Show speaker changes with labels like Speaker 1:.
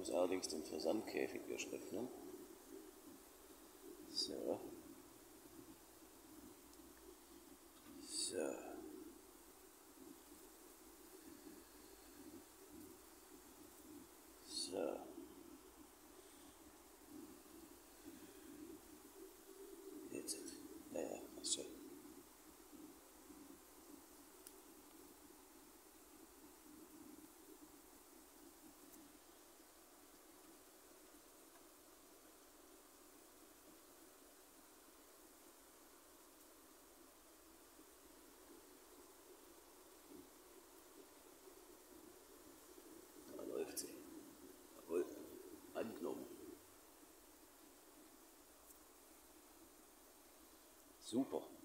Speaker 1: muss allerdings den Versandkäfig erst öffnen. So. So. So. Jetzt. Naja, passt schon. Da läuft sie. Jawohl. Angenommen. Super.